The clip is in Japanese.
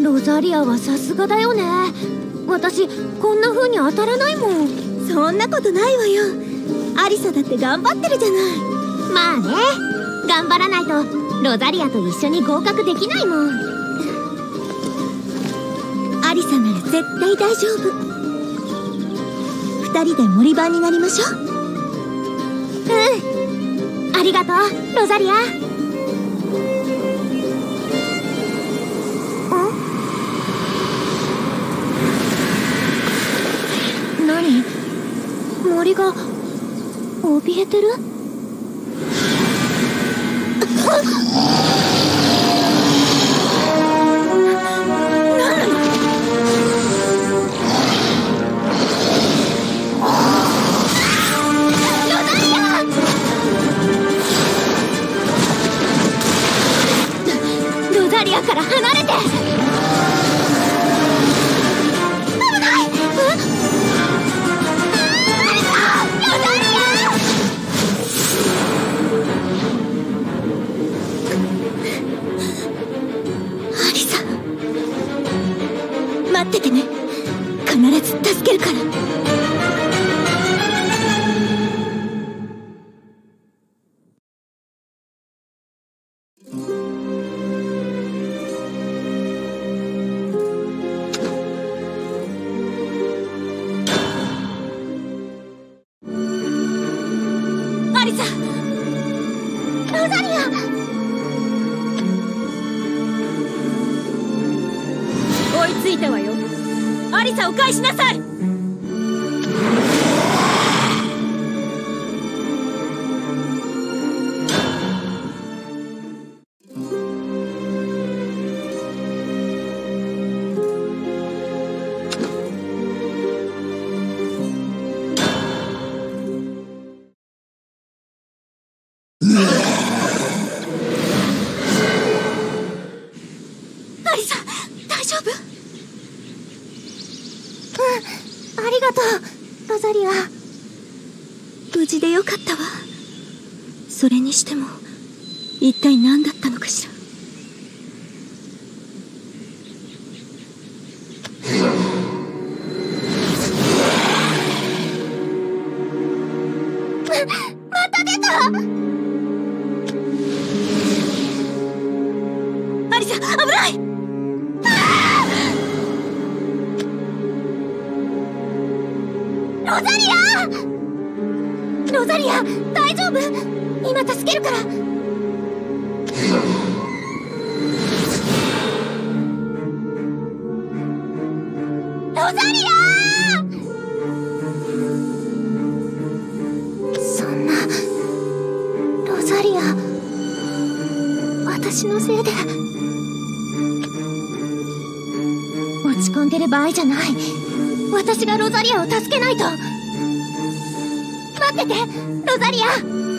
ロザリアはさすがだよね。私こんな風に当たらないもん。 そんなことないわよ。アリサだって頑張ってるじゃない。 まあね、頑張らないとロザリアと一緒に合格できないもん。 アリサなら絶対大丈夫。二人で森番になりましょう。 うん、ありがとうロザリア。何？森が怯えてる？ロザリアから離れて。危ない。 待っててね。必ず助けるから。アリサ、 ロザリア。 追いついたわよ。アリサを返しなさい。アリサ、大丈夫？ ありがとうロザリア。 無事でよかったわ。それにしても一体何だったのかしら。 また出た。 アリサ、危ない。 ロザリア！ロザリア、大丈夫？今助けるから。ロザリア！そんな、ロザリア、私のせいで。落ち込んでる場合じゃない。私がロザリアを助けないと。待っててロザリア。